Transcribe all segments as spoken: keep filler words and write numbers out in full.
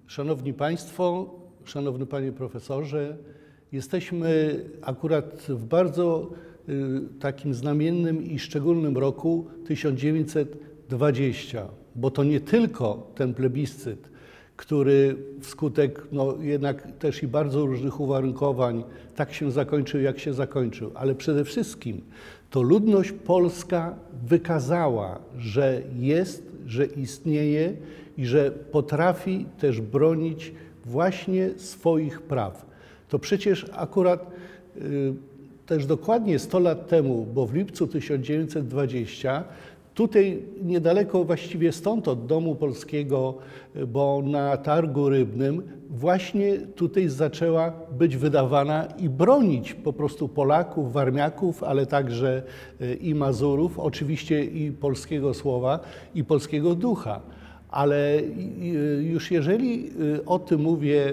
Szanowni Państwo, Szanowny Panie Profesorze, jesteśmy akurat w bardzo y, takim znamiennym i szczególnym roku tysiąc dziewięćset dwudziestym, bo to nie tylko ten plebiscyt, który wskutek no, jednak też i bardzo różnych uwarunkowań tak się zakończył, jak się zakończył, ale przede wszystkim to ludność polska wykazała, że jest, że istnieje i że potrafi też bronić właśnie swoich praw. To przecież akurat y, też dokładnie sto lat temu, bo w lipcu tysiąc dziewięćset dwudziestego, tutaj niedaleko właściwie stąd od Domu Polskiego, bo na Targu Rybnym, właśnie tutaj zaczęła być wydawana i bronić po prostu Polaków, Warmiaków, ale także i Mazurów, oczywiście i polskiego słowa, i polskiego ducha. Ale już jeżeli o tym mówię,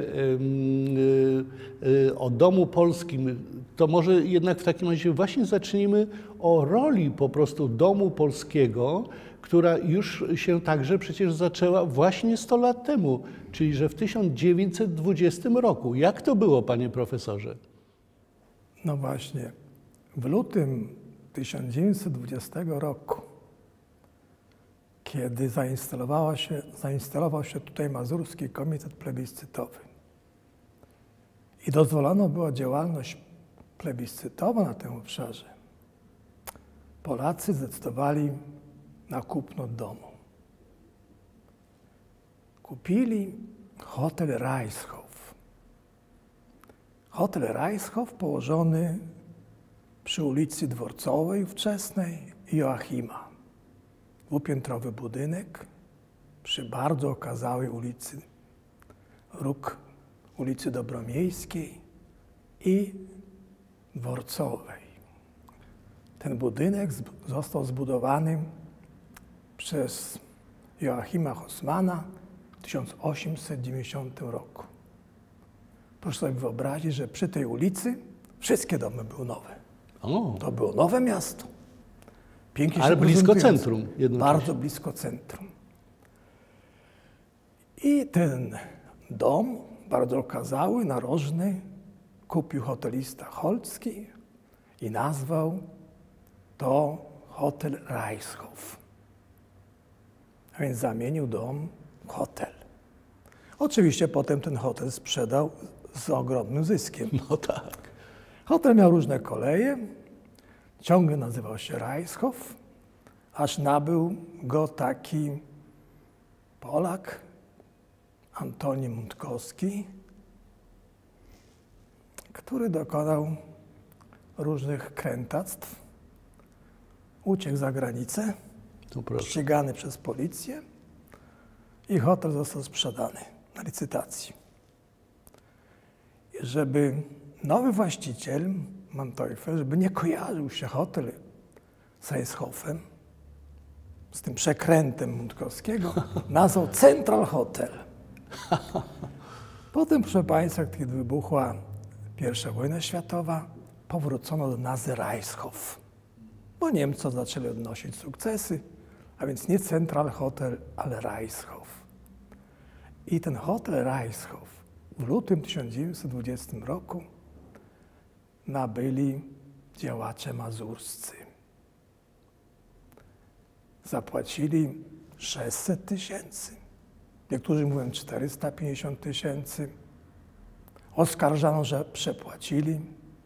o Domu Polskim, to może jednak w takim razie właśnie zacznijmy o roli po prostu Domu Polskiego, która już się także przecież zaczęła właśnie sto lat temu, czyli że w tysiąc dziewięćset dwudziestym roku. Jak to było, panie profesorze? No właśnie, w lutym tysiąc dziewięćset dwudziestego roku, kiedy zainstalowała się, zainstalował się tutaj Mazurski Komitet Plebiscytowy i dozwolono była działalność plebiscytowa na tym obszarze, Polacy zdecydowali na kupno domu. Kupili hotel Reichshof. Hotel Reichshof położony przy ulicy Dworcowej ówczesnej i Joachima. Dwupiętrowy budynek przy bardzo okazałej ulicy, róg ulicy Dobromiejskiej i Dworcowej. Ten budynek został zbudowany przez Joachima Haussmanna w tysiąc osiemset dziewięćdziesiątym roku. Proszę sobie wyobrazić, że przy tej ulicy wszystkie domy były nowe. O. To było nowe miasto. Pięknie Ale się blisko centrum jednocześnie. Bardzo blisko centrum. I ten dom, bardzo okazały, narożny, kupił hotelista Holcki i nazwał to Hotel Reichshof. A więc zamienił dom w hotel. Oczywiście potem ten hotel sprzedał z ogromnym zyskiem. No tak. Hotel miał różne koleje, ciągle nazywał się Reichshof, aż nabył go taki Polak, Antoni Muntkowski, który dokonał różnych krętactw, uciekł za granicę, ścigany przez policję i hotel został sprzedany na licytacji. I żeby nowy właściciel, Manteuffel, żeby nie kojarzył się hotel z Reichshofem, z tym przekrętem Muntkowskiego, nazwał Central Hotel. Potem, proszę Państwa, kiedy wybuchła pierwsza wojna światowa, powrócono do nazwy Reichshof, bo Niemcy zaczęli odnosić sukcesy, a więc nie Central Hotel, ale Reichshof. I ten hotel Reichshof w lutym tysiąc dziewięćset dwudziestym roku nabyli działacze mazurscy. Zapłacili sześćset tysięcy, niektórzy mówią czterysta pięćdziesiąt tysięcy. Oskarżano, że przepłacili.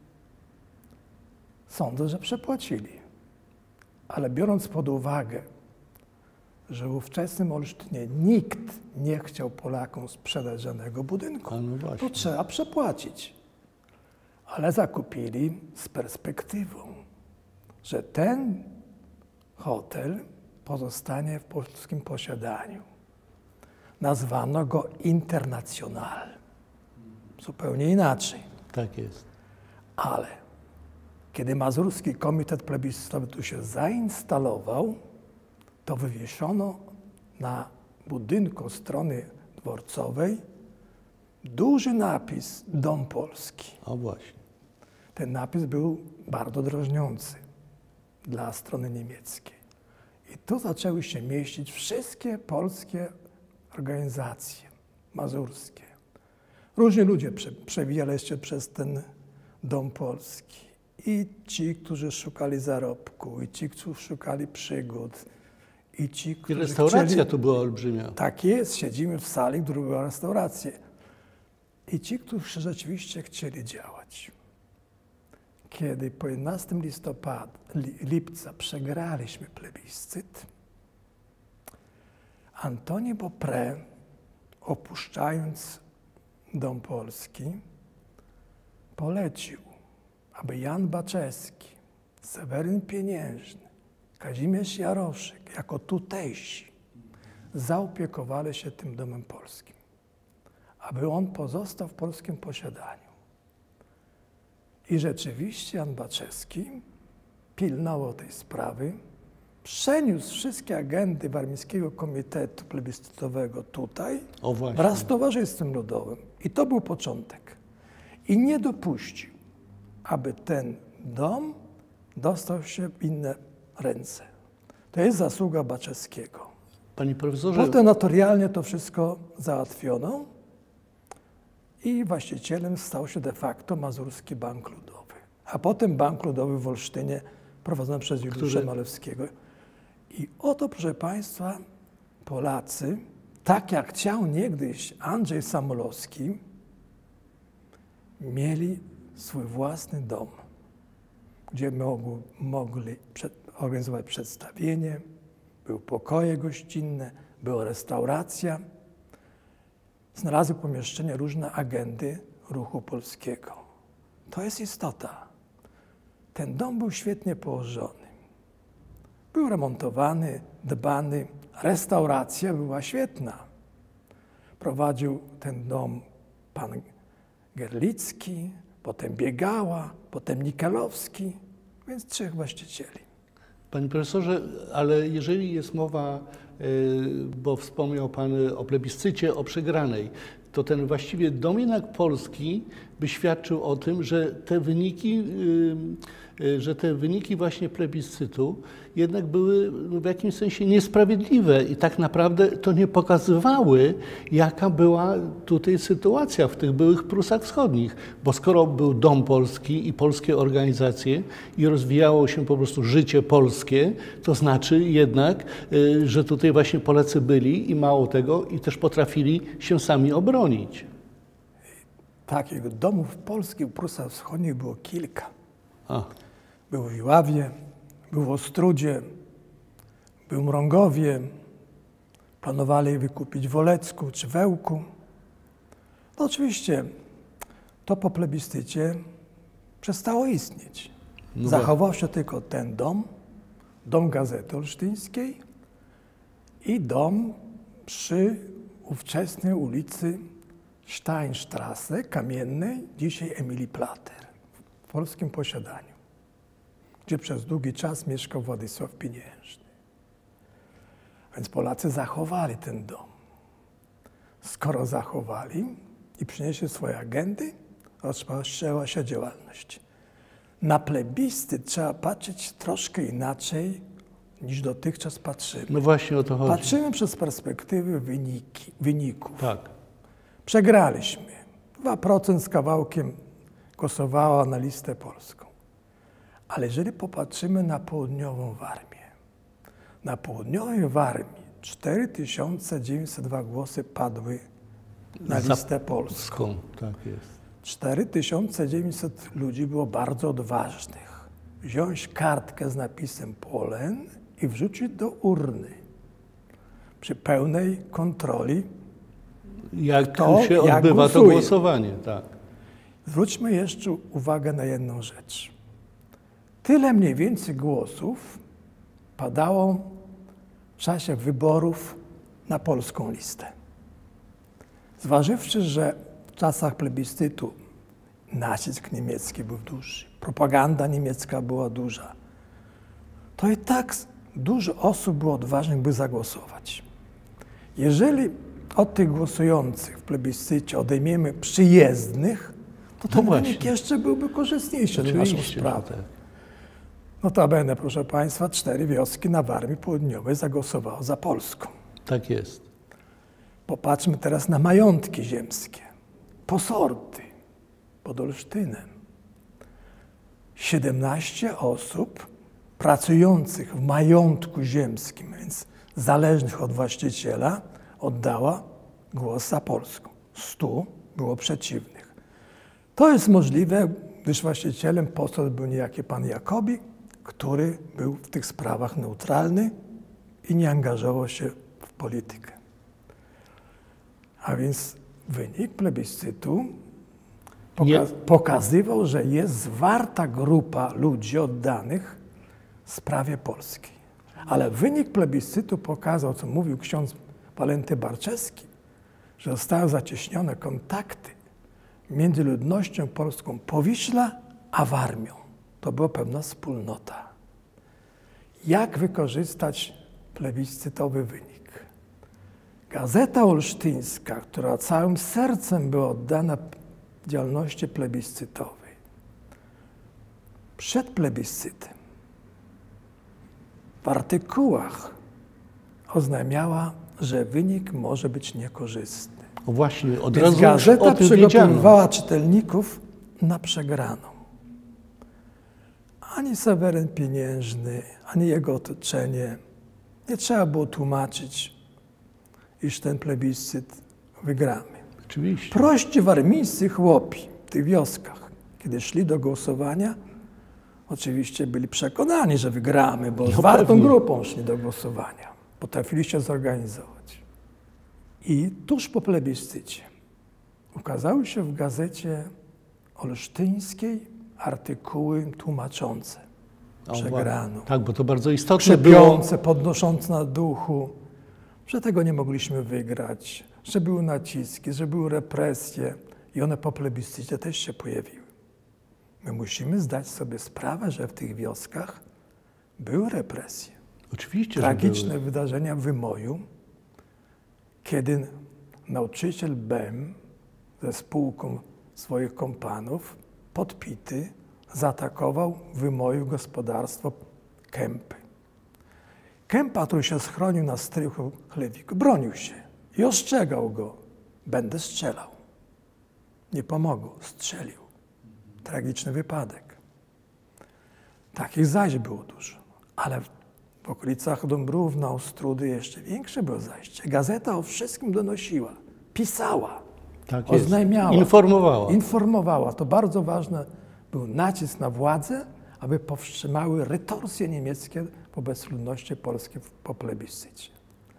Sądzę, że przepłacili. Ale biorąc pod uwagę, że w ówczesnym Olsztynie nikt nie chciał Polakom sprzedać żadnego budynku, no to trzeba przepłacić. Ale zakupili z perspektywą, że ten hotel pozostanie w polskim posiadaniu. Nazwano go International. Zupełnie inaczej. Tak jest. Ale kiedy Mazurski Komitet Plebiscytowy tu się zainstalował, to wywieszono na budynku strony dworcowej duży napis Dom Polski. O właśnie. Ten napis był bardzo drażniący dla strony niemieckiej. I tu zaczęły się mieścić wszystkie polskie organizacje mazurskie. Różni ludzie prze, przewijali się przez ten Dom Polski. I ci, którzy szukali zarobku, i ci, którzy szukali przygód, i ci, którzy I restauracja chcieli... tu była olbrzymia. Tak jest, siedzimy w sali, która była restauracją. I ci, którzy rzeczywiście chcieli działać. Kiedy po jedenastego listopada, lipca przegraliśmy plebiscyt, Antoni Beaupré, opuszczając Dom Polski, polecił, aby Jan Baczewski, Seweryn Pieniężny, Kazimierz Jaroszyk, jako tutejsi, zaopiekowali się tym Domem Polskim, aby on pozostał w polskim posiadaniu. I rzeczywiście Jan Baczewski pilnował tej sprawy, przeniósł wszystkie agendy Warmińskiego Komitetu Plebiscytowego tutaj, O właśnie. wraz z Towarzystwem Ludowym. I to był początek. I nie dopuścił, aby ten dom dostał się w inne ręce. To jest zasługa Baczewskiego. Panie profesorze... Potem notorialnie to wszystko załatwiono i właścicielem stał się de facto Mazurski Bank Ludowy. A potem Bank Ludowy w Olsztynie prowadzony przez Juliusza Który... Malewskiego. I oto, proszę Państwa, Polacy, tak jak chciał niegdyś Andrzej Samolowski, mieli swój własny dom, gdzie mogli, mogli przed, organizować przedstawienie, były pokoje gościnne, była restauracja. Znalazły pomieszczenie różne agendy ruchu polskiego. To jest istota. Ten dom był świetnie położony. Był remontowany, dbany, restauracja była świetna. Prowadził ten dom pan Gerlicki, potem Biegała, potem Nikalowski, więc trzech właścicieli. Panie profesorze, ale jeżeli jest mowa, bo wspomniał Pan o plebiscycie, o przegranej, to ten właściwie dom jednak polski by świadczył o tym, że te wyniki, że te wyniki właśnie plebiscytu jednak były w jakimś sensie niesprawiedliwe i tak naprawdę to nie pokazywały, jaka była tutaj sytuacja w tych byłych Prusach Wschodnich. Bo skoro był Dom Polski i polskie organizacje i rozwijało się po prostu życie polskie, to znaczy jednak, że tutaj właśnie Polacy byli i mało tego, i też potrafili się sami obronić. Takich domów polskich w Prusach Wschodnich było kilka. A. Był w Iławie, był w Ostrudzie, był w Mrągowie. Planowali wykupić w Olecku czy Wełku. No oczywiście to po plebiscycie przestało istnieć. No Zachował się tylko ten dom, dom Gazety Olsztyńskiej i dom przy ówczesnej ulicy Steinstrasse, Kamiennej, dzisiaj Emilii Plater, w polskim posiadaniu, gdzie przez długi czas mieszkał Władysław Pieniężny. Więc Polacy zachowali ten dom. Skoro zachowali i przynieśli swoje agendy, rozpoczęła się działalność. Na plebiscyt trzeba patrzeć troszkę inaczej, niż dotychczas patrzymy. No właśnie o to chodzi. Patrzymy przez perspektywy wyniki, wyników. Tak. Przegraliśmy. dwa procent z kawałkiem głosowała na listę polską. Ale jeżeli popatrzymy na południową Warmię, na południowej Warmii cztery tysiące dziewięćset dwa głosy padły na Za listę polską. Tak jest. cztery tysiące dziewięćset ludzi było bardzo odważnych. Wziąć kartkę z napisem Polen i wrzucić do urny. Przy pełnej kontroli, Jak kto, się jak odbywa głosuje. to głosowanie, tak. Zwróćmy jeszcze uwagę na jedną rzecz. Tyle mniej więcej głosów padało w czasie wyborów na polską listę. Zważywszy, że w czasach plebiscytu nacisk niemiecki był duży, propaganda niemiecka była duża, to i tak dużo osób było odważnych, by zagłosować. Jeżeli od tych głosujących w plebiscycie odejmiemy przyjezdnych, to ten No wynik właśnie. jeszcze byłby korzystniejszy na naszą Oczywiście, sprawę. że tak. Notabene, proszę Państwa, cztery wioski na Warmii Południowej zagłosowało za Polską. Tak jest. Popatrzmy teraz na majątki ziemskie, posorty pod Olsztynem. siedemnaście osób pracujących w majątku ziemskim, więc zależnych od właściciela, oddała głos za Polską. stu było przeciwnych. To jest możliwe, gdyż właścicielem posort był niejaki pan Jakobi, który był w tych sprawach neutralny i nie angażował się w politykę. A więc wynik plebiscytu pokaz pokazywał, że jest zwarta grupa ludzi oddanych sprawie polskiej. Ale wynik plebiscytu pokazał, co mówił ksiądz Walenty Barczewski, że zostały zacieśnione kontakty między ludnością polską Powiśla a Warmią. To była pewna wspólnota. Jak wykorzystać plebiscytowy wynik? Gazeta Olsztyńska, która całym sercem była oddana działalności plebiscytowej, przed plebiscytem w artykułach oznajmiała, że wynik może być niekorzystny. O właśnie, od Więc razu gazeta o tym przygotowywała wiedziano. czytelników na przegraną. Ani Seweryn Pieniężny, ani jego otoczenie nie trzeba było tłumaczyć, iż ten plebiscyt wygramy. Oczywiście. Prości warmińscy chłopi w tych wioskach, kiedy szli do głosowania, oczywiście byli przekonani, że wygramy, bo No zwartą pewnie. grupą szli do głosowania. Potrafili się zorganizować. I tuż po plebiscycie ukazały się w gazecie olsztyńskiej artykuły tłumaczące O, przegraną, tak, bo to bardzo istotne było. krzepiące, podnoszące na duchu, że tego nie mogliśmy wygrać, że były naciski, że były represje i one po plebiscycie też się pojawiły. My musimy zdać sobie sprawę, że w tych wioskach były represje. Oczywiście, że Tragiczne były. wydarzenia w Wymoju, kiedy nauczyciel Bem ze spółką swoich kompanów, podpity, zaatakował w Wymoju gospodarstwo Kępy. Kępa, który się schronił na strychu Chlewiku, bronił się i ostrzegał go: będę strzelał. Nie pomogło, strzelił. Tragiczny wypadek. Takich zaś było dużo, ale w okolicach Dąbrówna, Ostródy jeszcze większe było zajście. Gazeta o wszystkim donosiła, pisała, Tak jest. oznajmiała. Informowała. Informowała. To bardzo ważne. Był nacisk na władzę, aby powstrzymały retorsje niemieckie wobec ludności polskiej po plebiscycie.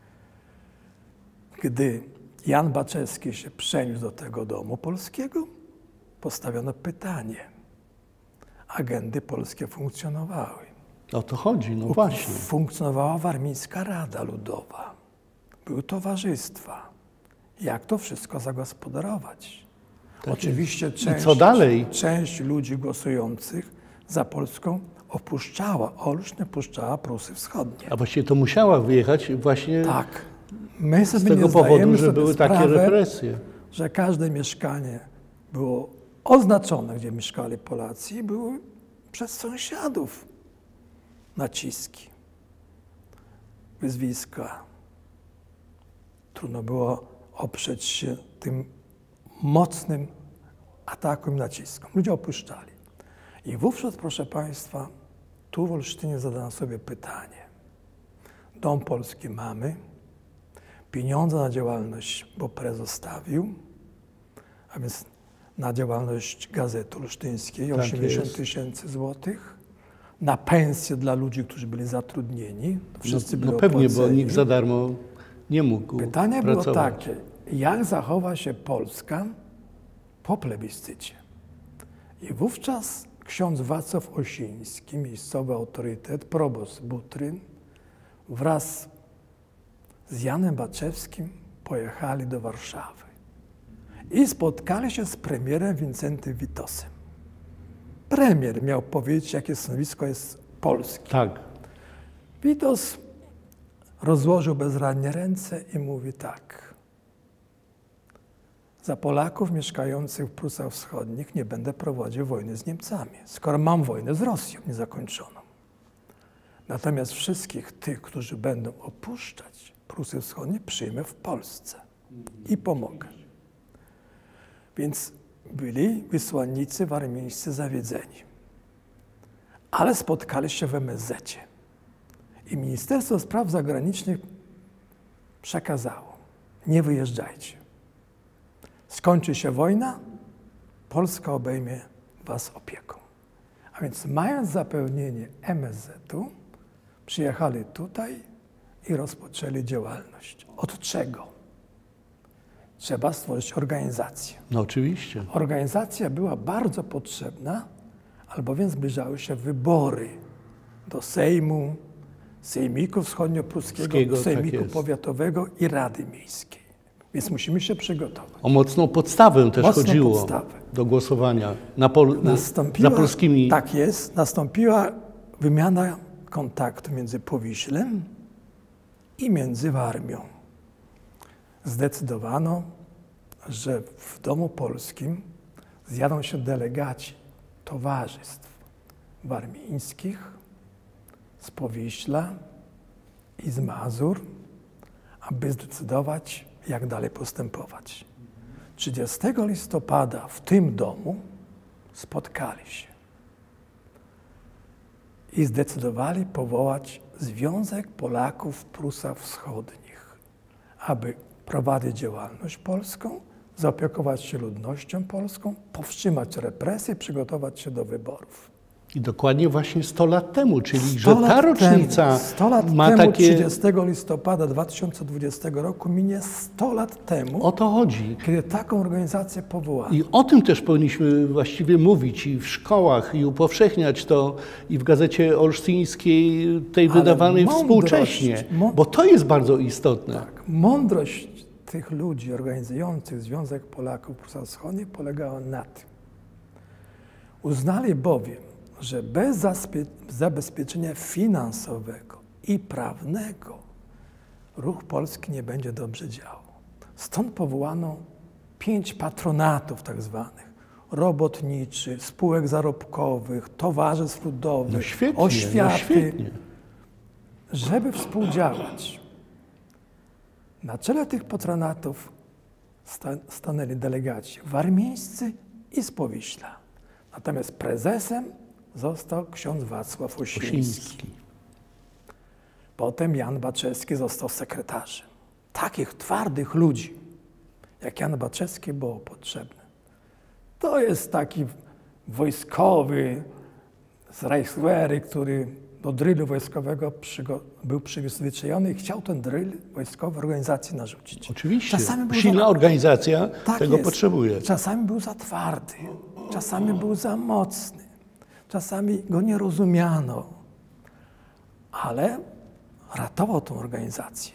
Gdy Jan Baczewski się przeniósł do tego domu polskiego, postawiono pytanie. Agendy polskie funkcjonowały. O to chodzi, no właśnie. Funkcjonowała Warmińska Rada Ludowa. Były towarzystwa. Jak to wszystko zagospodarować? Tak Oczywiście jest. I część, co dalej? część ludzi głosujących za Polską opuszczała Olsztyn, opuszczała Prusy Wschodnie. A właściwie to musiała wyjechać właśnie Tak. My sobie z tego nie powodu, zdajemy że sobie były takie sprawy, represje. że każde mieszkanie było oznaczone, gdzie mieszkali Polacy, i były przez sąsiadów naciski, wyzwiska. Trudno było oprzeć się tym mocnym atakom i naciskom. Ludzie opuszczali. I wówczas, proszę Państwa, tu w Olsztynie zadano sobie pytanie. Dom polski mamy, pieniądze na działalność Beaupré zostawił, a więc na działalność Gazety Olsztyńskiej Tak osiemdziesiąt jest. tysięcy złotych, na pensje dla ludzi, którzy byli zatrudnieni. Wszyscy No, byli no pewnie, bo opłaceni. nikt za darmo nie mógł Pytanie pracować. było takie, jak zachowa się Polska po plebiscycie? I wówczas ksiądz Wacław Osiński, miejscowy autorytet, proboszcz Butryn, wraz z Janem Baczewskim pojechali do Warszawy i spotkali się z premierem Wincentym Witosem. Premier miał powiedzieć, jakie stanowisko jest Polski. Tak. Witos rozłożył bezradnie ręce i mówi tak. Za Polaków mieszkających w Prusach Wschodnich nie będę prowadził wojny z Niemcami, skoro mam wojnę z Rosją niezakończoną. Natomiast wszystkich tych, którzy będą opuszczać Prusy Wschodnie, przyjmę w Polsce. i pomogę. Więc byli wysłannicy warmińscy zawiedzeni, ale spotkali się w em es zecie. I Ministerstwo Spraw Zagranicznych przekazało: nie wyjeżdżajcie. Skończy się wojna, Polska obejmie was opieką. A więc mając zapewnienie em es zetu, przyjechali tutaj i rozpoczęli działalność. Od czego? Trzeba stworzyć organizację. No oczywiście. Organizacja była bardzo potrzebna, albowiem zbliżały się wybory do Sejmu, Sejmiku Wschodniopruskiego, Sejmiku tak Powiatowego i Rady Miejskiej. Więc musimy się przygotować. O mocną podstawę też Mocną chodziło podstawę. do głosowania na pol Nastąpiła, za polskimi... Tak jest. Nastąpiła wymiana kontaktu między Powiślem i między Warmią. Zdecydowano, że w Domu Polskim zjadą się delegaci towarzystw warmińskich z Powiśla i z Mazur, aby zdecydować, jak dalej postępować. trzydziestego listopada w tym domu spotkali się i zdecydowali powołać Związek Polaków w Prusach Wschodnich, aby prowadzić działalność polską, zaopiekować się ludnością polską, powstrzymać represje, przygotować się do wyborów. I dokładnie właśnie sto lat temu, czyli sto że ta rocznica temu, sto lat ma temu, takie... trzydziestego listopada dwa tysiące dwudziestego roku minie sto lat temu, O to chodzi. kiedy taką organizację powołano. I o tym też powinniśmy właściwie mówić i w szkołach, i upowszechniać to, i w Gazecie Olsztyńskiej, tej Ale wydawanej mądrość, współcześnie, mą- bo to jest bardzo istotne. Tak, mądrość tych ludzi organizujących Związek Polaków w Prusach Wschodnich polegała na tym. Uznali bowiem, że bez zabezpieczenia finansowego i prawnego ruch polski nie będzie dobrze działał. Stąd powołano pięć patronatów tak zwanych: robotniczy, spółek zarobkowych, towarzystw ludowych, No świetnie, oświaty, no świetnie. żeby współdziałać. Na czele tych patronatów sta stanęli delegaci warmińscy i z Powiśla. Natomiast prezesem został ksiądz Wacław Osiński. Osiński. Potem Jan Baczewski został sekretarzem. Takich twardych ludzi, jak Jan Baczewski, było potrzebne. To jest taki wojskowy z Reichswehry, który do drylu wojskowego był przyzwyczajony i chciał ten dryl wojskowy organizacji narzucić. Oczywiście. Czasami Silna za... organizacja tak tego jest. potrzebuje. Czasami był za twardy, czasami był za mocny, czasami go nie rozumiano, ale ratował tą organizację.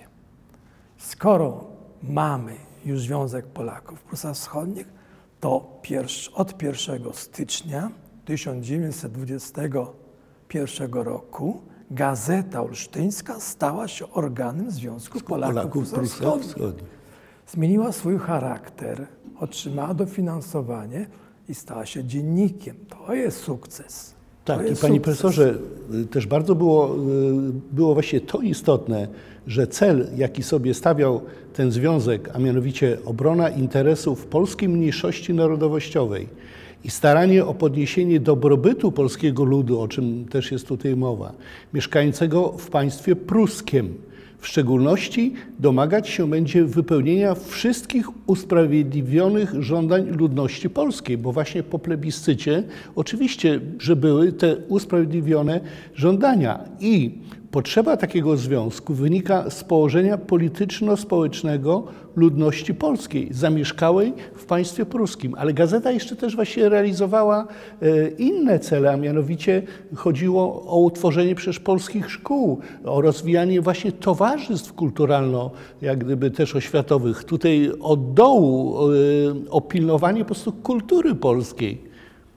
Skoro mamy już Związek Polaków w Prusach Wschodnich, to pierwszy, od pierwszego stycznia tysiąc dziewięćset dwudziestego pierwszego roku Gazeta Olsztyńska stała się organem Związku Polaków, Polaków w Prusach Wschodnich. Zmieniła swój charakter, otrzymała dofinansowanie i stała się dziennikiem. To jest sukces. Tak, to i jest panie sukces. profesorze, też bardzo było, było właśnie to istotne, że cel, jaki sobie stawiał ten związek, a mianowicie obrona interesów polskiej mniejszości narodowościowej i staranie o podniesienie dobrobytu polskiego ludu, o czym też jest tutaj mowa, mieszkającego w państwie pruskim, w szczególności domagać się będzie wypełnienia wszystkich usprawiedliwionych żądań ludności polskiej, bo właśnie po plebiscycie oczywiście, że były te usprawiedliwione żądania i potrzeba takiego związku wynika z położenia polityczno-społecznego ludności polskiej, zamieszkałej w państwie pruskim. Ale gazeta jeszcze też właśnie realizowała inne cele, a mianowicie chodziło o utworzenie przecież polskich szkół, o rozwijanie właśnie towarzystw kulturalno, jak gdyby też oświatowych. Tutaj od dołu o pilnowanie po prostu kultury polskiej.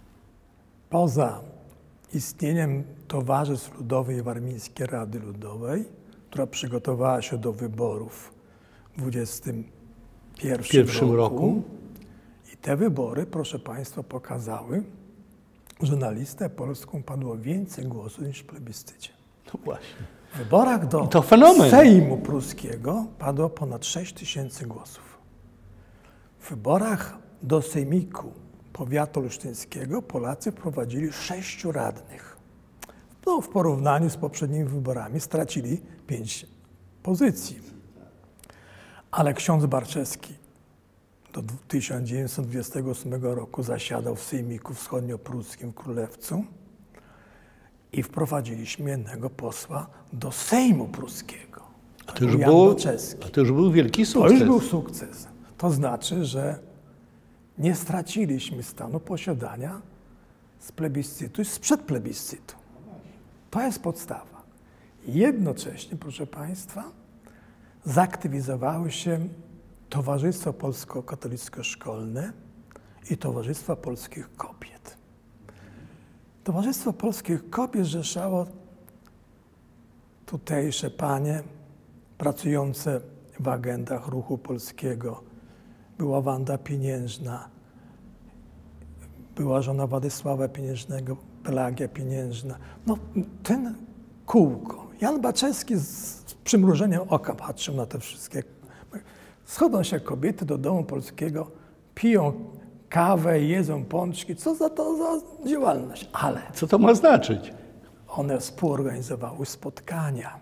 Poza istnieniem Towarzystw Ludowej Warmińskiej Rady Ludowej, która przygotowała się do wyborów w dwudziestym pierwszym roku. roku. I te wybory, proszę Państwa, pokazały, że na listę polską padło więcej głosów niż w plebiscycie. No właśnie. W wyborach do to fenomen. Sejmu Pruskiego padło ponad sześć tysięcy głosów. W wyborach do Sejmiku Powiatu Olsztyńskiego Polacy wprowadzili sześciu radnych. No, w porównaniu z poprzednimi wyborami stracili pięć pozycji. Ale ksiądz Barczewski do tysiąc dziewięćset dwudziestego ósmego roku zasiadał w Sejmiku Wschodniopruskim w Królewcu i wprowadziliśmy jednego posła do Sejmu Pruskiego. A to już, było, a to już był wielki sukces. To już był sukces. To znaczy, że nie straciliśmy stanu posiadania z plebiscytu i sprzed plebiscytu. To jest podstawa. Jednocześnie, proszę Państwa, zaktywizowały się Towarzystwo Polsko-Katolicko-Szkolne i Towarzystwo Polskich Kobiet. Towarzystwo Polskich Kobiet zrzeszało tutejsze panie pracujące w agendach ruchu polskiego. Była Wanda Pieniężna, była żona Władysława Pieniężnego, Pelagia Pieniężna. No, ten kółko. Jan Baczewski z przymrużeniem oka patrzył na te wszystkie. Schodzą się kobiety do domu polskiego, piją kawę, jedzą pączki. Co za to za działalność? Ale co to ma znaczyć? One współorganizowały spotkania,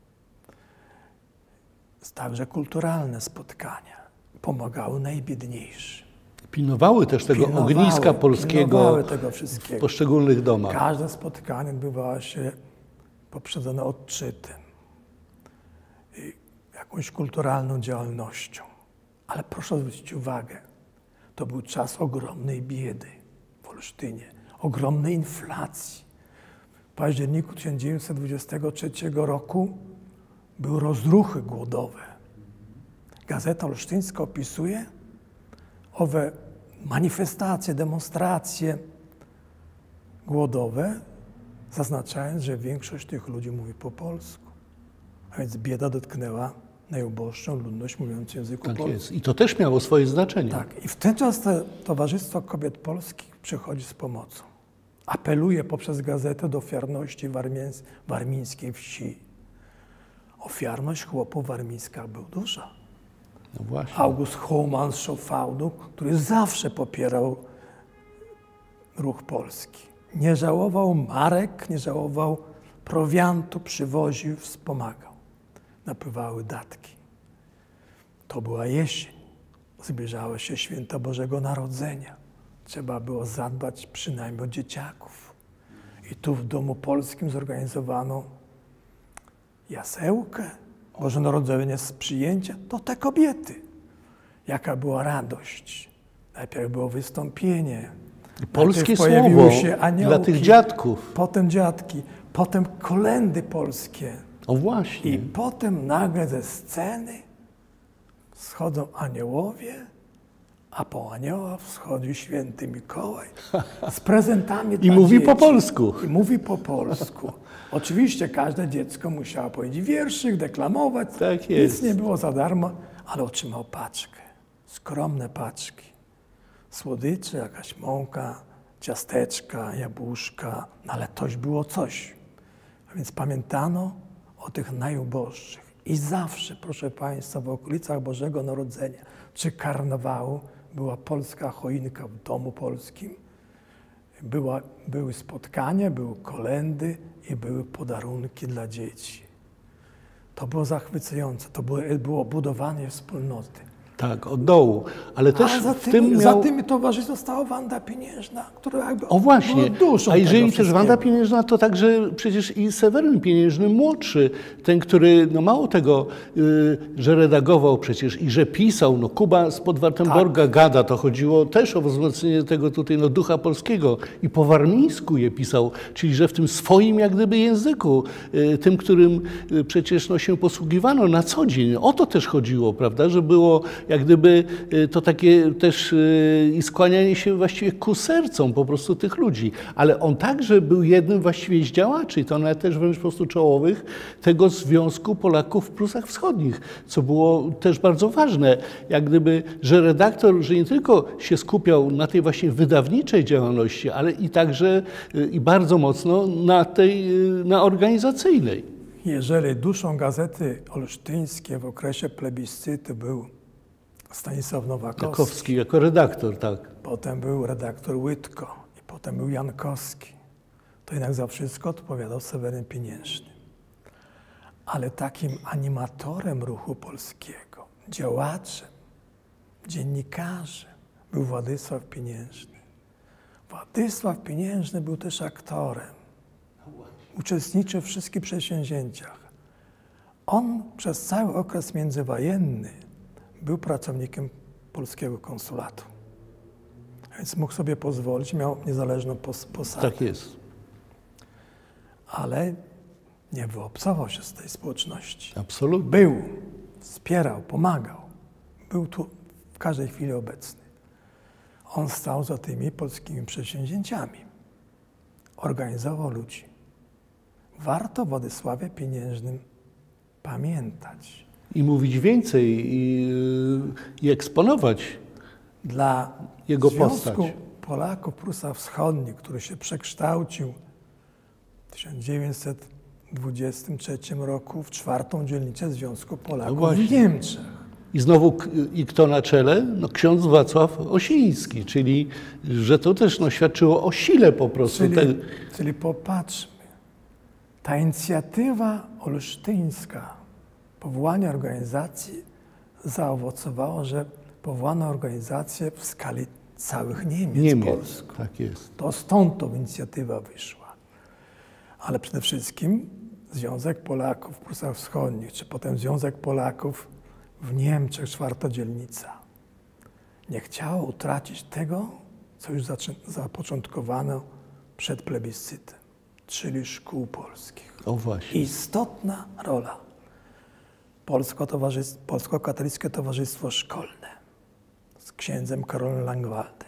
także kulturalne spotkania. Pomagały najbiedniejszym. Pilnowały też tego pilnowały, ogniska polskiego tego wszystkiego. w poszczególnych domach. Każde spotkanie odbywało się poprzedzone odczytem, jakąś kulturalną działalnością. Ale proszę zwrócić uwagę, to był czas ogromnej biedy w Olsztynie, ogromnej inflacji. W październiku tysiąc dziewięćset dwudziestego trzeciego roku były rozruchy głodowe. Gazeta Olsztyńska opisuje owe manifestacje, demonstracje głodowe, zaznaczając, że większość tych ludzi mówi po polsku. A więc bieda dotknęła najuboższą ludność mówiącą w języku tak polskim. Jest. I to też miało swoje znaczenie. Tak. I w ten czas to Towarzystwo Kobiet Polskich przychodzi z pomocą. Apeluje poprzez gazetę do ofiarności warmińs- warmińskiej wsi. Ofiarność chłopów warmińska była duża. No właśnie. August Hołman z Szofałdu, który zawsze popierał ruch polski. Nie żałował marek, nie żałował prowiantu, przywoził, wspomagał. Napływały datki. To była jesień. Zbliżało się święto Bożego Narodzenia. Trzeba było zadbać przynajmniej o dzieciaków. I tu w Domu Polskim zorganizowano jasełkę, Boże Narodzenie z przyjęcia, to te kobiety. Jaka była radość. Najpierw było wystąpienie. Polskie słowo się aniołki, dla tych dziadków. Potem dziadki, potem kolędy polskie. O właśnie. I potem nagle ze sceny schodzą aniołowie, a po anioła wschodzi święty Mikołaj z prezentami dla I mówi dzieci. po polsku. I mówi po polsku. Oczywiście każde dziecko musiało powiedzieć wierszyk, deklamować. Tak jest. Nic nie było za darmo, ale otrzymał paczkę. Skromne paczki. Słodycze, jakaś mąka, ciasteczka, jabłuszka, no ale toś było coś. A więc pamiętano o tych najuboższych. I zawsze, proszę Państwa, w okolicach Bożego Narodzenia czy karnawału była polska choinka w Domu Polskim. Była, były spotkania, były kolędy i były podarunki dla dzieci. To było zachwycające, to było, było budowanie wspólnoty. Tak, od dołu. Ale też A za w tym, tym miał... za tymi towarzystwem stała Wanda Pieniężna, która jakby O właśnie, była duszą a jeżeli tego też Wanda Pieniężna, to także przecież i Seweryn Pieniężny młodszy, ten, który no mało tego, y, że redagował przecież i że pisał, no Kuba spod Wartenborga tak. gada, to chodziło też o wzmocnienie tego tutaj no ducha polskiego i po warmińsku je pisał, czyli że w tym swoim jak gdyby języku, y, tym, którym y, przecież no się posługiwano na co dzień. O to też chodziło, prawda, że było jak gdyby to takie też i skłanianie się właściwie ku sercom po prostu tych ludzi. Ale on także był jednym właściwie z działaczy, i to nawet też wręcz po prostu czołowych, tego Związku Polaków w Prusach Wschodnich, co było też bardzo ważne. Jak gdyby, że redaktor, że nie tylko się skupiał na tej właśnie wydawniczej działalności, ale i także i bardzo mocno na tej, na organizacyjnej. Jeżeli duszą Gazety Olsztyńskiej w okresie plebiscytu był Stanisław Nowakowski. Jakowski jako redaktor, tak. Potem był redaktor Łydko i potem był Jankowski. To jednak za wszystko odpowiadał Seweryn Pieniężny. Ale takim animatorem ruchu polskiego, działaczem, dziennikarzem był Władysław Pieniężny. Władysław Pieniężny był też aktorem. Uczestniczył w wszystkich przedsięwzięciach. On przez cały okres międzywojenny był pracownikiem polskiego konsulatu. Więc mógł sobie pozwolić, miał niezależną pos posadę. Tak jest. Ale nie wyobcował się z tej społeczności. Absolutnie. Był, wspierał, pomagał. Był tu w każdej chwili obecny. On stał za tymi polskimi przedsięwzięciami. Organizował ludzi. Warto o Władysławie Pieniężnym pamiętać. I mówić więcej, i, i eksponować Dla jego Związku postać. Polaków Prusach Wschodnich, który się przekształcił w tysiąc dziewięćset dwudziestym trzecim roku w czwartą dzielnicę Związku Polaków No w Niemczech. I znowu, i kto na czele? No ksiądz Wacław Osiński, czyli że to też no, świadczyło o sile po prostu. Czyli, Te... czyli popatrzmy, ta inicjatywa olsztyńska, powołanie organizacji zaowocowała, że powołano organizację w skali całych Niemiec, Niemiec, Polsku. tak jest. To stąd to inicjatywa wyszła. Ale przede wszystkim Związek Polaków w Prusach Wschodnich, czy potem Związek Polaków w Niemczech, czwarta dzielnica, nie chciało utracić tego, co już zapoczątkowano przed plebiscytem, czyli szkół polskich. O właśnie. Istotna rola. Polsko-Katolickie Towarzystwo Szkolne z księdzem Karolem Langwaldem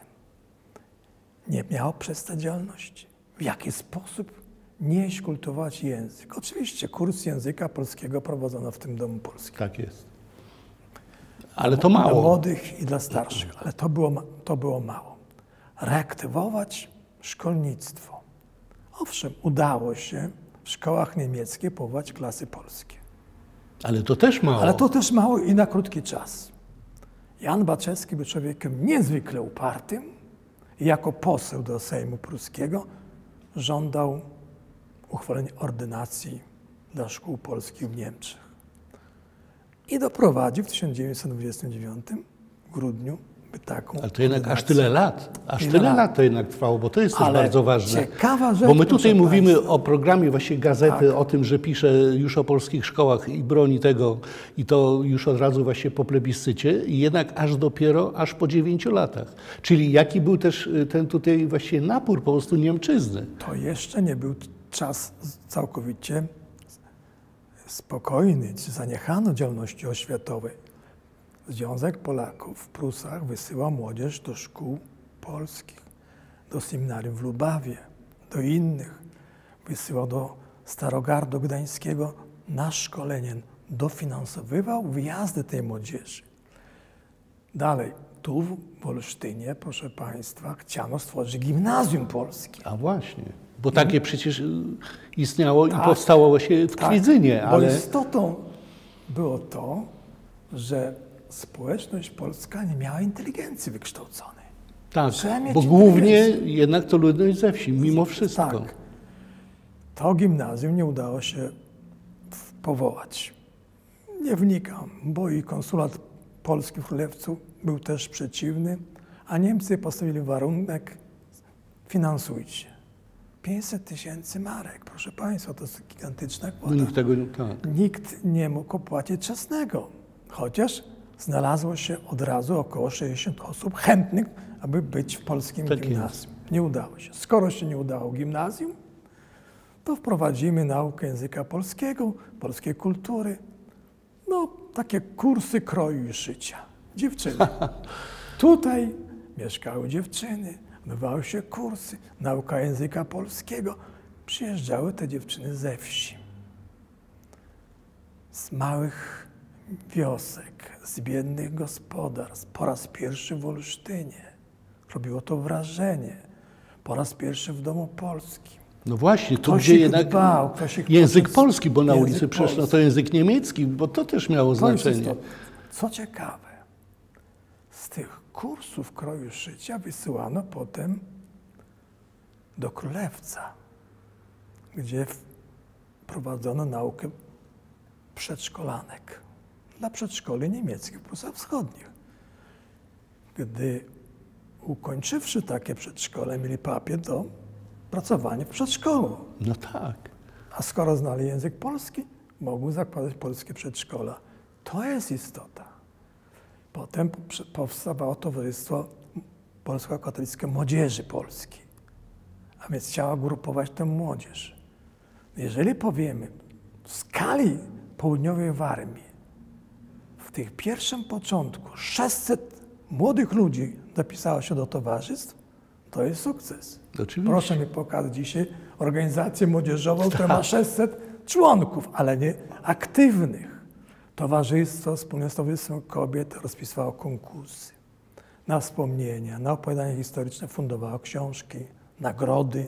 nie miało przestać działalności. W jaki sposób nieść, kultywować język? Oczywiście kurs języka polskiego prowadzono w tym Domu Polskim. Tak jest. Ale to mało. Dla młodych i dla starszych, ale to było, to było mało. Reaktywować szkolnictwo. Owszem, udało się w szkołach niemieckich powołać klasy polskie. Ale to też mało. Ale to też mało i na krótki czas. Jan Baczewski był człowiekiem niezwykle upartym i jako poseł do Sejmu Pruskiego żądał uchwalenia ordynacji dla szkół polskich w Niemczech. I doprowadził w tysiąc dziewięćset dwudziestym dziewiątym w grudniu by taką Ale to jednak aż ordynację. tyle lat. Aż Ile tyle lat? lat to jednak trwało, bo to jest też Ale bardzo ważne. ciekawa rzecz, Bo my proszę tutaj mówimy państwa. o programie właśnie gazety, Tak. o tym, że pisze już o polskich szkołach i broni tego i to już od razu właśnie po plebiscycie i jednak aż dopiero, aż po dziewięciu latach. Czyli jaki był też ten tutaj właśnie napór po prostu Niemczyzny. To jeszcze nie był czas całkowicie spokojny, czy zaniechano działalności oświatowej. Związek Polaków w Prusach wysyłał młodzież do szkół polskich, do seminarium w Lubawie, do innych. Wysyłał do Starogardu Gdańskiego na szkolenie. Dofinansowywał wyjazdy tej młodzieży. Dalej, tu w Olsztynie, proszę Państwa, chciano stworzyć gimnazjum polskie. A właśnie. Bo takie przecież istniało Tak. i powstało właśnie w Tak, Kwidzynie, bo ale istotą było to, że społeczność polska nie miała inteligencji wykształconej. tak, Trzeba mieć bo głównie inteligencję. jednak to ludność ze wsi, mimo wszystko. Tak. To gimnazjum nie udało się w- powołać. Nie wnikam, bo i konsulat polski w Królewcu był też przeciwny, a Niemcy postawili warunek: finansujcie. pięćset tysięcy marek, proszę Państwa, to jest gigantyczna No kwota. nikt tego nie... Tak. Nikt nie mógł opłacić czesnego, chociaż znalazło się od razu około sześćdziesiąt osób chętnych, aby być w polskim Tak gimnazjum. Nie udało się. Skoro się nie udało gimnazjum, to wprowadzimy naukę języka polskiego, polskiej kultury, no takie kursy kroju i szycia. Dziewczyny. Tutaj mieszkały dziewczyny, odbywały się kursy, nauka języka polskiego. Przyjeżdżały te dziewczyny ze wsi, z małych wiosek, z biednych gospodarstw, po raz pierwszy w Olsztynie. Robiło to wrażenie. Po raz pierwszy w Domu Polskim. No właśnie, tu Ktoś gdzie ich jednak dbał, ktoś ich język potem- polski, bo na język ulicy przeszło polski. to język niemiecki, bo to też miało To jest znaczenie. istotne. Co ciekawe, z tych kursów kroju szycia wysyłano potem do Królewca, gdzie prowadzono naukę przedszkolanek dla przedszkoli niemieckich w Prusach Wschodnich. Gdy ukończywszy takie przedszkole, mieli papier do pracowania w przedszkolu. No tak. A skoro znali język polski, mogły zakładać polskie przedszkola. To jest istota. Potem powstawało Towarzystwo Polsko-Katolickie Młodzieży Polskiej, a więc chciała grupować tę młodzież. Jeżeli powiemy, w skali południowej Warmii, w tych pierwszym początku sześćset młodych ludzi zapisało się do towarzystw, to jest sukces. Oczywiście. Proszę mi pokazać dzisiaj organizację młodzieżową, która ma sześćset członków, ale nie aktywnych. Towarzystwo, Wspólne Towarzystwo Kobiet rozpisywało konkursy na wspomnienia, na opowiadania historyczne, fundowało książki, nagrody,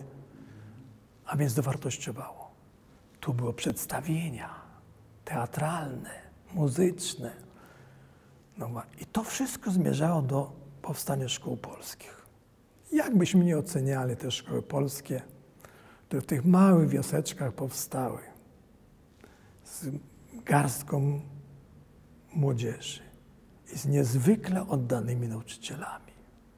a więc dowartościowało. Tu było przedstawienia teatralne, muzyczne. No i to wszystko zmierzało do powstania szkół polskich. Jakbyśmy nie oceniali te szkoły polskie, które w tych małych wioseczkach powstały z garstką młodzieży i z niezwykle oddanymi nauczycielami.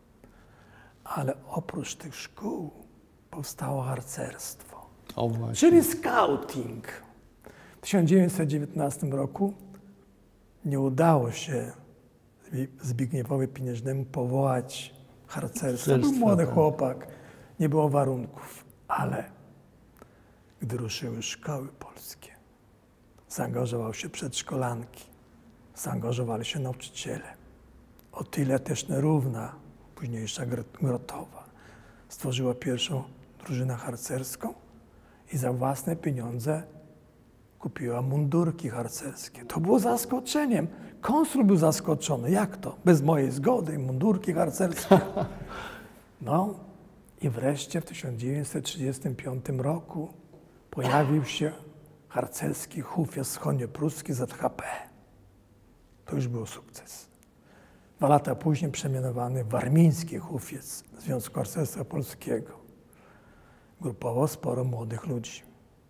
Ale oprócz tych szkół powstało harcerstwo, O właśnie. czyli scouting. W tysiąc dziewięćset dziewiętnastym roku nie udało się Zbigniewowi Pieniężnemu powołać harcerstwa. Był młody tak. chłopak, nie było warunków, ale gdy ruszyły szkoły polskie, zaangażowały się przedszkolanki, zaangażowali się nauczyciele. O tyle też Nerówna, późniejsza Grotowa, stworzyła pierwszą drużynę harcerską i za własne pieniądze kupiła mundurki harcerskie. To było zaskoczeniem. Konsul był zaskoczony. Jak to? Bez mojej zgody mundurki harcerskie. No i wreszcie w tysiąc dziewięćset trzydziestym piątym roku pojawił się harcerski hufiec wschodniopruski Z H P. To już był sukces. Dwa lata później przemianowany w warmiński hufiec Związku Harcerstwa Polskiego. Grupowo sporo młodych ludzi.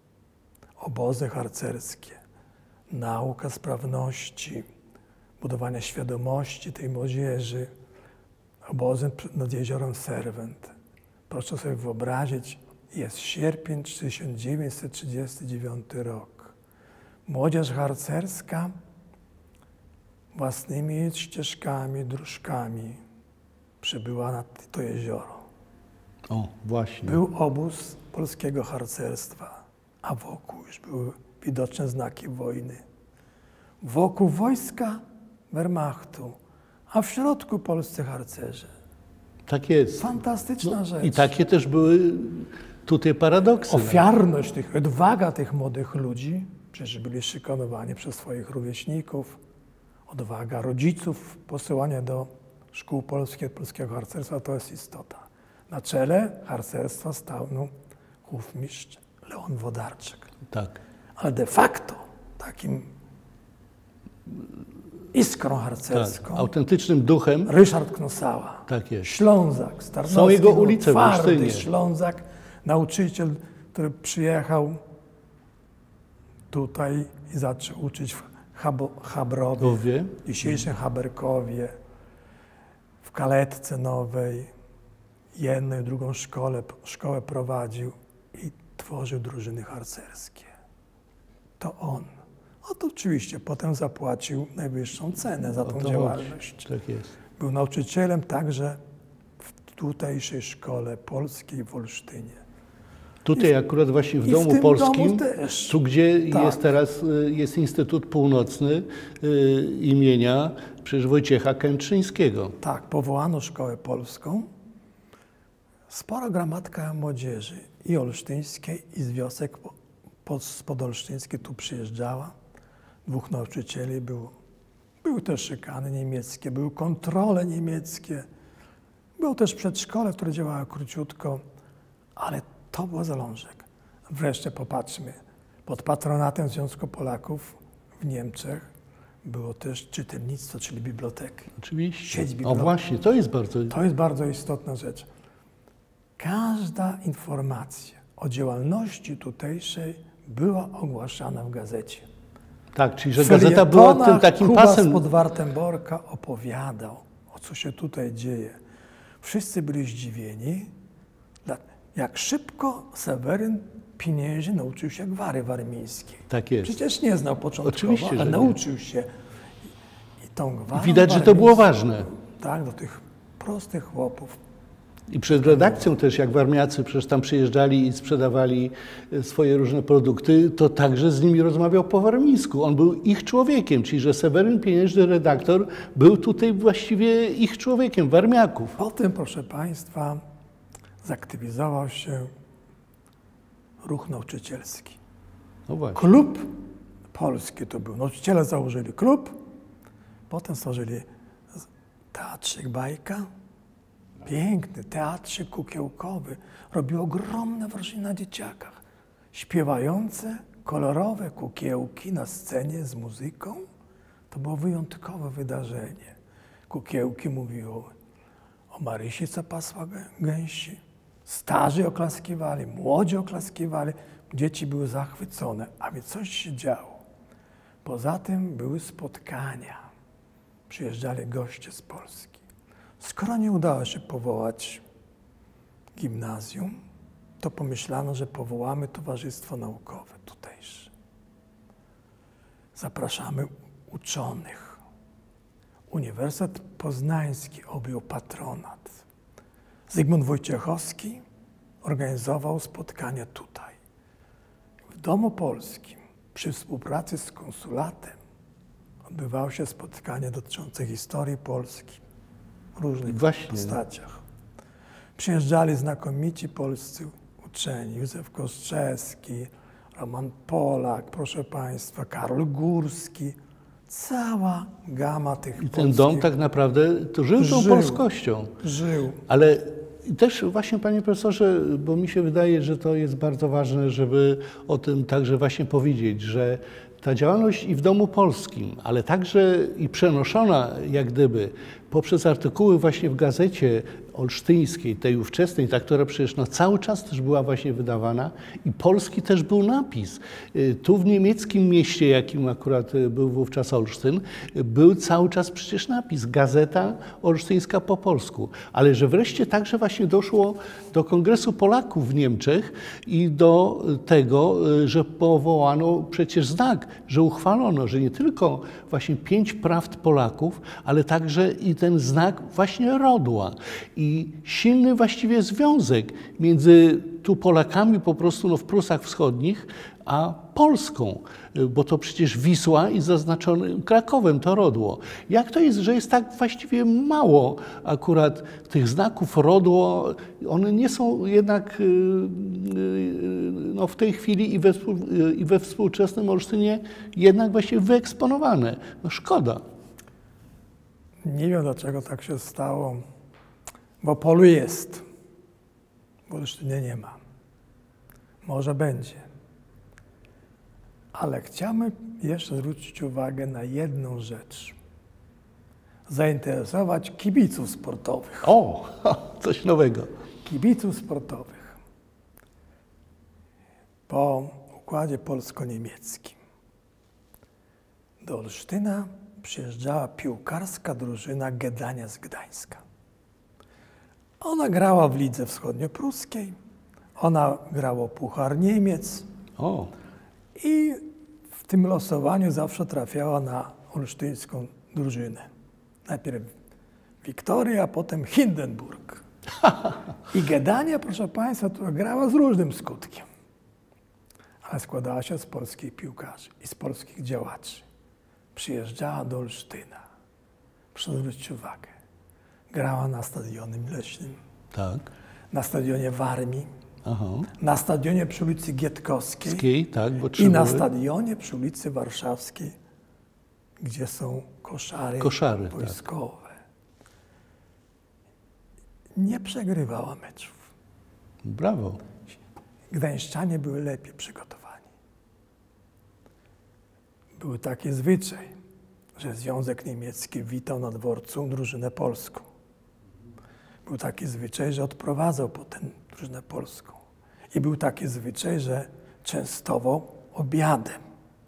Obozy harcerskie, nauka sprawności, budowania świadomości tej młodzieży, obozy nad jeziorem Serwent. Proszę sobie wyobrazić, jest sierpień tysiąc dziewięćset trzydziesty dziewiąty rok. Młodzież harcerska własnymi ścieżkami, dróżkami przybyła na to jezioro. O, właśnie. Był obóz polskiego harcerstwa, a wokół już były widoczne znaki wojny. Wokół wojska Wehrmachtu, a w środku polscy harcerze. Tak jest. Fantastyczna No, rzecz. I takie też były tutaj paradoksy. Ofiarność, tych, odwaga tych młodych ludzi, przecież byli szykanowani przez swoich rówieśników, odwaga rodziców, posyłania do szkół polskich, polskiego harcerstwa, to jest istota. Na czele harcerstwa stał no, hufmistrz Leon Wodarczyk. Tak. Ale de facto takim iskrą harcerską Tak. Autentycznym duchem. Ryszard Knosała. Tak jest. Ślązak, Starnowski. Są jego ulice w twardy Olsztynie. Ślązak, nauczyciel, który przyjechał tutaj i zaczął uczyć w Habo, Habrowie, Powie. w dzisiejszym Haberkowie, w Kaletce Nowej, jedną i drugą szkołę, szkołę prowadził i tworzył drużyny harcerskie. To on. No to oczywiście potem zapłacił najwyższą cenę za tą to działalność. Tak jest. Był nauczycielem także w tutejszej szkole polskiej w Olsztynie. Tutaj akurat właśnie w i w Domu tym Polskim, domu też. tu gdzie Tak. jest teraz y, jest Instytut Północny y, imienia przecież Wojciecha Kętrzyńskiego. Tak, powołano szkołę polską. Spora gromadka młodzieży i olsztyńskiej, i z wiosek podolsztyńskiej tu przyjeżdżała. Dwóch nauczycieli było. Były też szykany niemieckie, były kontrole niemieckie. Było też przedszkole, które działało króciutko, ale to był zalążek. Wreszcie popatrzmy, pod patronatem Związku Polaków w Niemczech było też czytelnictwo, czyli biblioteki. Oczywiście. Sieć O bibliotek. właśnie, to jest bardzo... To jest bardzo istotna rzecz. Każda informacja o działalności tutejszej była ogłaszana w gazecie. Tak, czyli że gazeta była tym takim Kuba pasem. spod Wartenborka opowiadał, o co się tutaj dzieje. Wszyscy byli zdziwieni, jak szybko Seweryn Pienięży nauczył się gwary warmińskiej. Tak jest. Przecież nie znał początkowo, Oczywiście, ale że nauczył nie. się. I tą gwarą Widać, że to było warmińską, ważne. Tak, do tych prostych chłopów. I przed redakcją też, jak warmiacy przecież tam przyjeżdżali i sprzedawali swoje różne produkty, to także z nimi rozmawiał po warmińsku. On był ich człowiekiem, czyli że Seweryn Pieniężny, redaktor, był tutaj właściwie ich człowiekiem, warmiaków. Potem, proszę Państwa, zaktywizował się ruch nauczycielski. No właśnie. Klub polski to był. Nauczyciele założyli klub, potem stworzyli teatrzyk Bajka. Piękny teatrzyk kukiełkowy. Robił ogromne wrażenie na dzieciakach. Śpiewające, kolorowe kukiełki na scenie z muzyką. To było wyjątkowe wydarzenie. Kukiełki mówiły o Marysi, co pasła gęsi. Starzy oklaskiwali, młodzi oklaskiwali. Dzieci były zachwycone, a więc coś się działo. Poza tym były spotkania. Przyjeżdżali goście z Polski. Skoro nie udało się powołać gimnazjum, to pomyślano, że powołamy towarzystwo naukowe tutejsze. Zapraszamy uczonych. Uniwersytet Poznański objął patronat. Zygmunt Wojciechowski organizował spotkanie tutaj. W Domu Polskim przy współpracy z konsulatem odbywało się spotkanie dotyczące historii Polski w różnych Właśnie. postaciach. Przyjeżdżali znakomici polscy uczeni, Józef Kostrzewski, Roman Polak, proszę Państwa, Karol Górski. Cała gama tych I ten polskich... dom tak naprawdę to żył tą Żył. polskością. Żył. Ale też właśnie, panie profesorze, bo mi się wydaje, że to jest bardzo ważne, żeby o tym także właśnie powiedzieć, że ta działalność i w Domu Polskim, ale także i przenoszona jak gdyby poprzez artykuły właśnie w gazecie olsztyńskiej, tej ówczesnej, ta, która przecież no, cały czas też była właśnie wydawana i polski też był napis. Tu w niemieckim mieście, jakim akurat był wówczas Olsztyn, był cały czas przecież napis, Gazeta Olsztyńska po polsku. Ale że wreszcie także właśnie doszło do Kongresu Polaków w Niemczech i do tego, że powołano przecież znak, że uchwalono, że nie tylko właśnie pięć prawd Polaków, ale także i ten znak właśnie rodła. I silny właściwie związek między tu Polakami po prostu no, w Prusach Wschodnich, a Polską, bo to przecież Wisła i zaznaczonym Krakowem to rodło. Jak to jest, że jest tak właściwie mało akurat tych znaków rodło, one nie są jednak no, w tej chwili i we, i we współczesnym Olsztynie jednak właściwie wyeksponowane. No szkoda. Nie wiem, dlaczego tak się stało. W Opolu jest, w Olsztynie nie ma. Może będzie. Ale chciałbym jeszcze zwrócić uwagę na jedną rzecz. Zainteresować kibiców sportowych. O, coś nowego. Kibiców sportowych. Po układzie polsko-niemieckim do Olsztyna przyjeżdżała piłkarska drużyna Gedania z Gdańska. Ona grała w lidze wschodniopruskiej, ona grała Puchar Niemiec O. i w tym losowaniu zawsze trafiała na olsztyńską drużynę. Najpierw Wiktoria, a potem Hindenburg. I Gedania, proszę Państwa, która grała z różnym skutkiem, ale składała się z polskich piłkarzy i z polskich działaczy. Przyjeżdżała do Olsztyna. Proszę zwrócić uwagę. Grała na stadionie leśnym, Tak. na stadionie Warmii, Aha. na stadionie przy ulicy Gietkowskiej Skiej, tak, bo trzy i na były. stadionie przy ulicy Warszawskiej, gdzie są koszary, Koszary, wojskowe. Tak. Nie przegrywała meczów. Brawo. Gdańszczanie były lepiej przygotowani. Był taki zwyczaj, że Związek Niemiecki witał na dworcu drużynę polską. Był taki zwyczaj, że odprowadzał potem drużynę polską. I był taki zwyczaj, że częstował obiadem.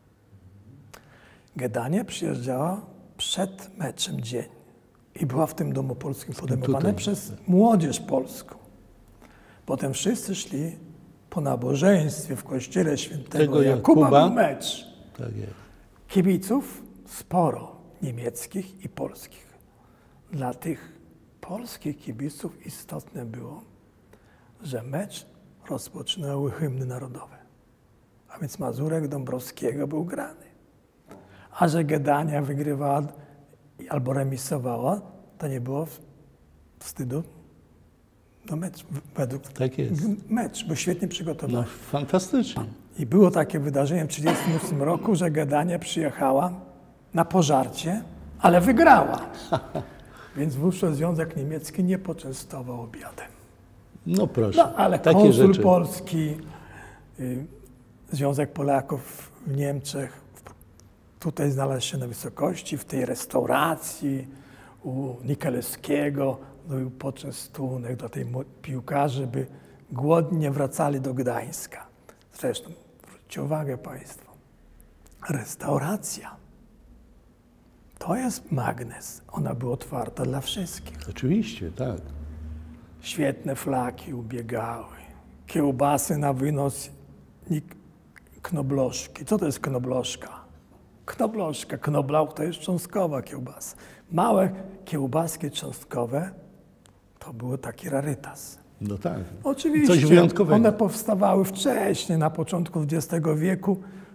Gdania przyjeżdżała przed meczem dzień i była w tym domu polskim podejmowana przez młodzież polską. Potem wszyscy szli po nabożeństwie w kościele świętego Tego Jakuba, Jakuba. był mecz. Tak jest. Kibiców sporo, niemieckich i polskich. Dla tych polskich kibiców istotne było, że mecz rozpoczynały hymny narodowe. A więc Mazurek Dąbrowskiego był grany. A że Gdania wygrywała albo remisowała, to nie było wstydu do meczu. Według Tak jest. mecz, bo świetnie przygotowany. No, fantastycznie. I było takie wydarzenie w tysiąc dziewięćset trzydziestym ósmym roku, że Gdania przyjechała na pożarcie, ale wygrała. Więc wówczas Związek Niemiecki nie poczęstował obiadem. No proszę, No, ale takie konsul rzeczy. polski, y, Związek Polaków w Niemczech tutaj znalazł się na wysokości, w tej restauracji u Nikelewskiego był poczęstunek dla tej piłkarzy, by głodnie wracali do Gdańska. Zresztą, zwróćcie uwagę Państwo, restauracja to jest magnes. Ona była otwarta dla wszystkich. Oczywiście, tak. Świetne flaki ubiegały, kiełbasy na wynos, knobloszki. Co to jest knobloszka? Knobloszka, knoblauch to jest cząstkowa kiełbasa. Małe kiełbaski cząstkowe to był taki rarytas. No tak. Oczywiście, Coś wyjątkowego. one powstawały wcześniej, na początku dwudziestego wieku,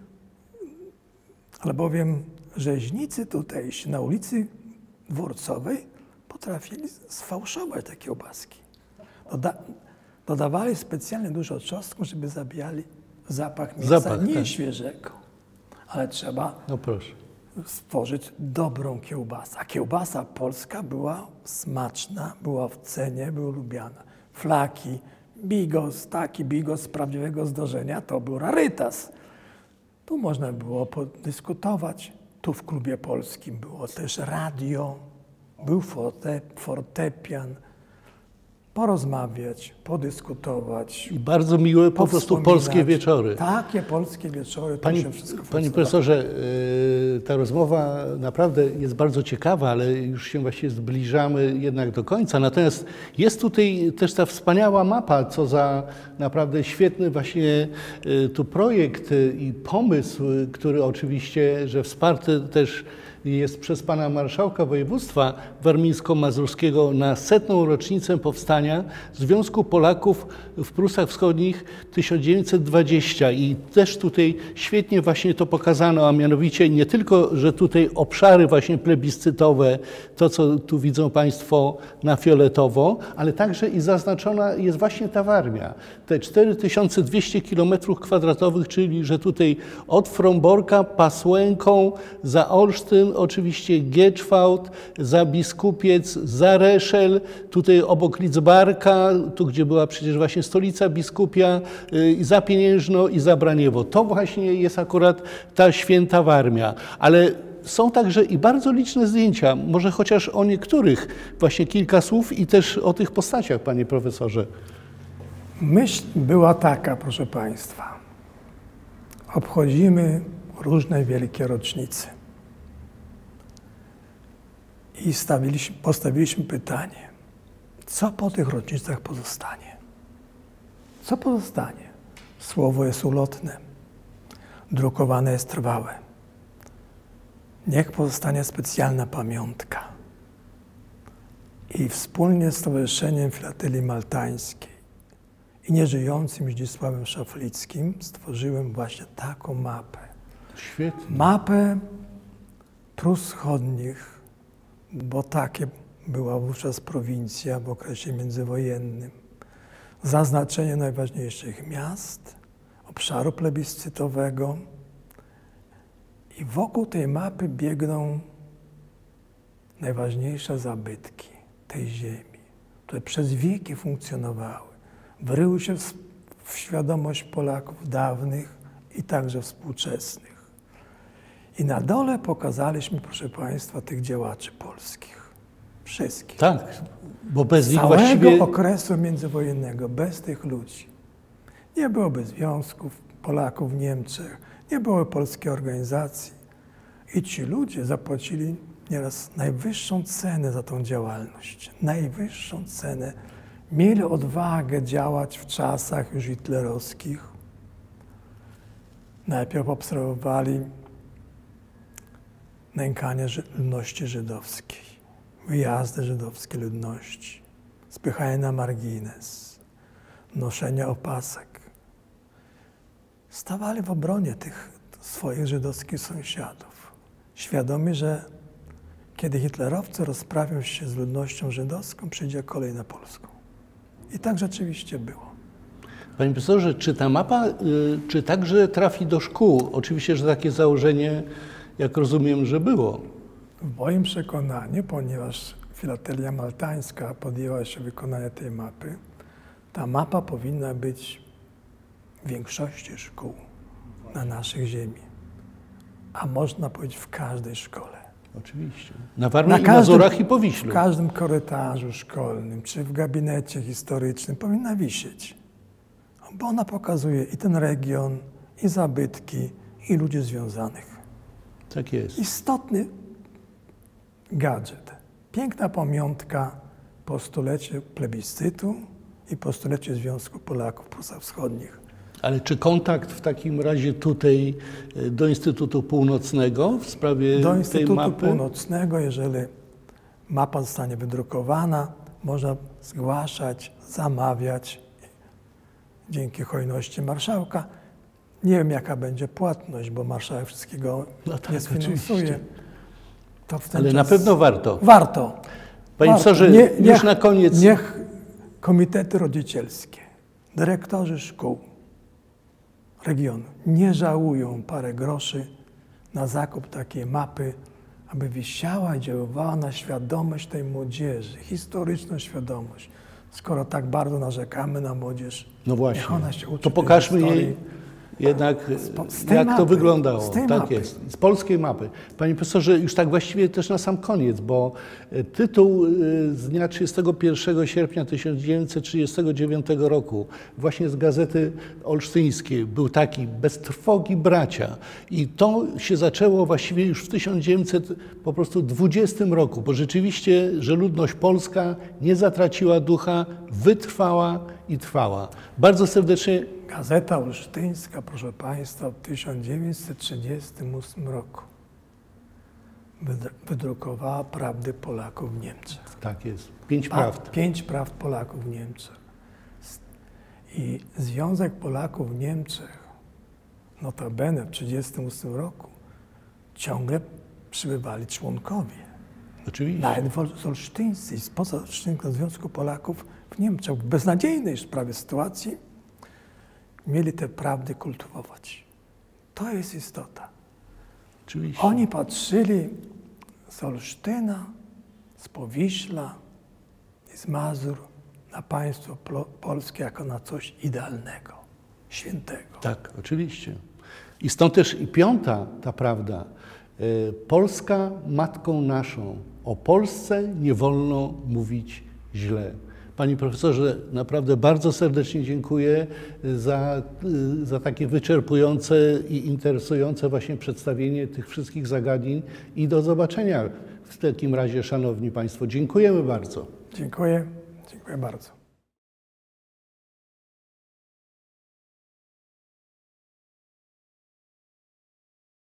albowiem rzeźnicy tutejsi na ulicy Dworcowej potrafili sfałszować te kiełbaski. Doda dodawali specjalnie dużo czosnku, żeby zabijali zapach mięsa Zapach, nie tak. świeżego. Ale trzeba No proszę. stworzyć dobrą kiełbasę. A kiełbasa polska była smaczna, była w cenie, była lubiana. Flaki, bigos, taki bigos z prawdziwego zdarzenia, to był rarytas. Tu można było podyskutować. Tu w klubie polskim było też radio, był forte, fortepian. Porozmawiać, podyskutować. I bardzo miłe po prostu polskie wieczory. Takie polskie wieczory, to Panie, się wszystko panie profesorze, yy, ta rozmowa naprawdę jest bardzo ciekawa, ale już się właściwie zbliżamy jednak do końca. Natomiast jest tutaj też ta wspaniała mapa, co za naprawdę świetny właśnie yy, tu projekt yy, i pomysł, yy, który oczywiście, że wsparty też jest przez pana marszałka województwa warmińsko-mazurskiego na setną rocznicę powstania Związku Polaków w Prusach Wschodnich tysiąc dziewięćset dwadzieścia i też tutaj świetnie właśnie to pokazano, a mianowicie nie tylko, że tutaj obszary właśnie plebiscytowe, to co tu widzą państwo na fioletowo, ale także i zaznaczona jest właśnie ta Warmia. Te cztery tysiące dwieście kilometrów kwadratowych, czyli że tutaj od Fromborka, Pasłęką, za Olsztyn, oczywiście Gieczwałt, za Biskupiec, za Reszel, tutaj obok Lidzbarka, tu gdzie była przecież właśnie stolica biskupia, i za Pieniężno i za Braniewo. To właśnie jest akurat ta święta Warmia. Ale są także i bardzo liczne zdjęcia, może chociaż o niektórych właśnie kilka słów i też o tych postaciach, panie profesorze. Myśl była taka, proszę państwa. Obchodzimy różne wielkie rocznice. I stawiliśmy, postawiliśmy pytanie, co po tych rocznicach pozostanie? Co pozostanie? Słowo jest ulotne, drukowane jest trwałe. Niech pozostanie specjalna pamiątka. I wspólnie z Stowarzyszeniem Filatelii Maltańskiej i nieżyjącym Zdzisławem Szaflickim stworzyłem właśnie taką mapę. Świetnie. Mapę Prus Wschodnich, bo takie była wówczas prowincja w okresie międzywojennym. Zaznaczenie najważniejszych miast, obszaru plebiscytowego i wokół tej mapy biegną najważniejsze zabytki tej ziemi, które przez wieki funkcjonowały, wryły się w, w świadomość Polaków dawnych i także współczesnych. I na dole pokazaliśmy, proszę Państwa, tych działaczy polskich. Wszystkich. Tak, bo bez nich Całego właściwie... okresu międzywojennego, bez tych ludzi. Nie byłoby związków Polaków w Niemczech, nie byłoby polskiej organizacji. I ci ludzie zapłacili nieraz najwyższą cenę za tą działalność. Najwyższą cenę. Mieli odwagę działać w czasach już hitlerowskich. Najpierw obserwowali nękanie ludności żydowskiej, wyjazdy żydowskiej ludności, spychanie na margines, noszenie opasek. Stawali w obronie tych swoich żydowskich sąsiadów, świadomi, że kiedy hitlerowcy rozprawią się z ludnością żydowską, przyjdzie kolej na polską. I tak rzeczywiście było. Panie profesorze, czy ta mapa, y, czy także trafi do szkół? Oczywiście, że takie założenie, jak rozumiem, że było. W moim przekonaniu, ponieważ Filatelia Maltańska podjęła się wykonania tej mapy, ta mapa powinna być w większości szkół na naszej ziemi. A można powiedzieć w każdej szkole. Oczywiście. Na Warmii, na Mazurach i Powiślu. W każdym korytarzu szkolnym, czy w gabinecie historycznym powinna wisieć. Bo ona pokazuje i ten region, i zabytki, i ludzi związanych. Tak jest. Istotny gadżet. Piękna pamiątka po stuleciu plebiscytu i po stuleciu Związku Polaków Północno-Wschodnich. Ale czy kontakt w takim razie tutaj do Instytutu Północnego w sprawie do tej Instytutu mapy? Północnego, jeżeli mapa zostanie wydrukowana, można zgłaszać, zamawiać dzięki hojności marszałka. Nie wiem, jaka będzie płatność, bo marszałek wszystkiego no tak, nie sfinansuje. To w ten Ale czas... na pewno warto. Warto. Panie warto. profesorze, Nie, już niech, na koniec... Niech komitety rodzicielskie, dyrektorzy szkół regionu nie żałują parę groszy na zakup takiej mapy, aby wisiała i działała na świadomość tej młodzieży, historyczną świadomość. Skoro tak bardzo narzekamy na młodzież, no właśnie, niech ona się uczy to pokażmy historii. jej jednak, z jak mapy, to wyglądało. z tej tak mapy. jest, z polskiej mapy. Panie profesorze, już tak właściwie też na sam koniec, bo tytuł z dnia trzydziestego pierwszego sierpnia tysiąc dziewięćset trzydziestego dziewiątego roku, właśnie z Gazety Olsztyńskiej, był taki: Bez trwogi bracia. I to się zaczęło właściwie już w tysiąc dziewięćset po prostu dwudziestym roku, bo rzeczywiście, że ludność polska nie zatraciła ducha, wytrwała i trwała. Bardzo serdecznie. Gazeta Olsztyńska, proszę Państwa, w tysiąc dziewięćset trzydziestym ósmym roku wydrukowała prawdy Polaków w Niemczech. Tak jest. Pięć A, prawd. Pięć prawd Polaków w Niemczech. I Związek Polaków w Niemczech, notabene w trzydziestym ósmym roku, ciągle przybywali członkowie. Oczywiście. Nawet z Olsztyńscy i spoza Olsztyńskiego Związku Polaków w Niemczech, w beznadziejnej sprawie sytuacji, mieli te prawdy kultywować. To jest istota. Oczywiście. Oni patrzyli z Olsztyna, z Powiśla i z Mazur na państwo polskie jako na coś idealnego, świętego. Tak, oczywiście. I stąd też i piąta ta prawda. Polska matką naszą. O Polsce nie wolno mówić źle. Panie profesorze, naprawdę bardzo serdecznie dziękuję za, za takie wyczerpujące i interesujące właśnie przedstawienie tych wszystkich zagadnień i do zobaczenia w takim razie, szanowni państwo. Dziękujemy bardzo. Dziękuję, dziękuję bardzo.